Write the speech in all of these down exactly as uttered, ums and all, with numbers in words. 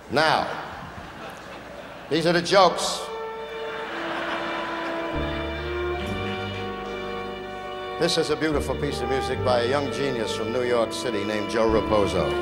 Now, these are the jokes. This is a beautiful piece of music by a young genius from New York City named Joe Raposo.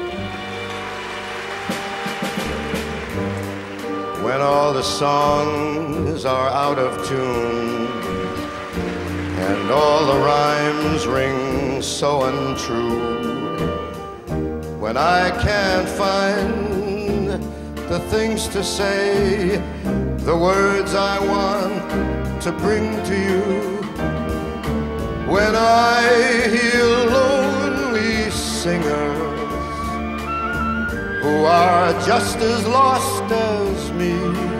When all the songs are out of tune and all the rhymes ring so untrue, when I can't find the things to say, the words I want to bring to you, when I hear lonely singers who are just as lost as me,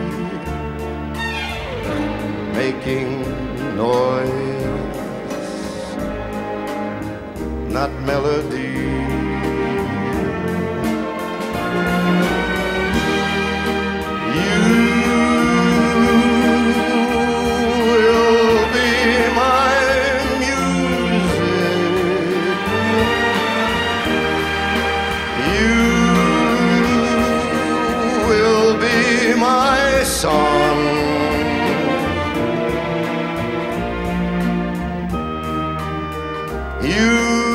making noise, not melody. Song. You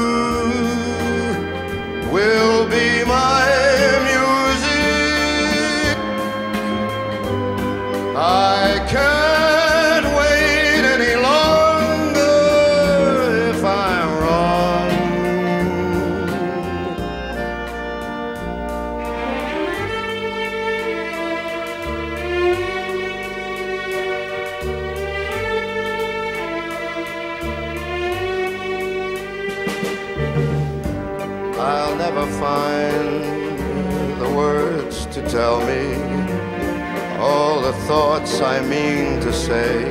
will be my music. I can't wait any longer if I'm wrong. I'll never find the words to tell me all the thoughts I mean to say,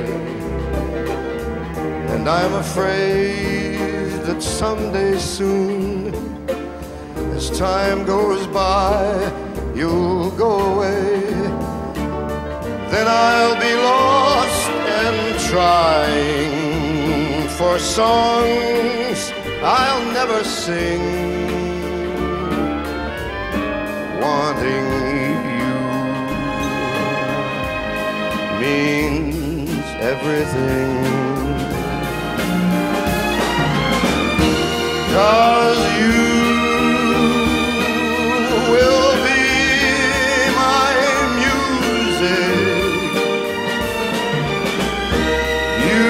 and I'm afraid that someday soon, as time goes by, you'll go away. Then I'll be lost and trying for songs I'll never sing. Wanting you means everything, 'cause you will be my music. You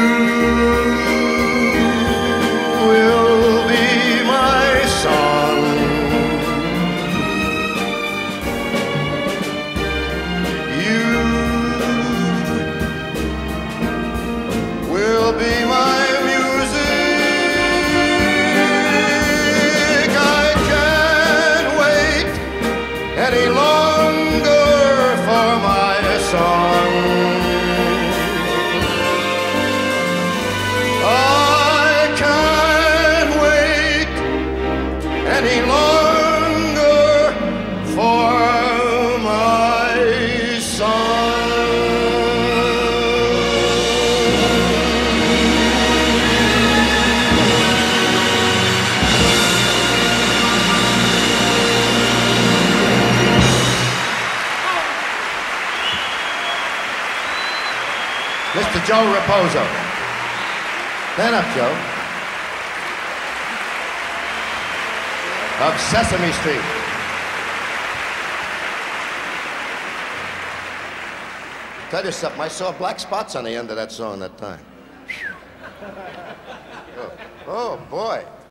will be my song. Be my music. I can't wait any longer for my song. I can't wait any longer for my song. Mister Joe Raposo. Stand up, Joe. Of Sesame Street. Tell you something, I saw black spots on the end of that song that time. Oh, oh boy.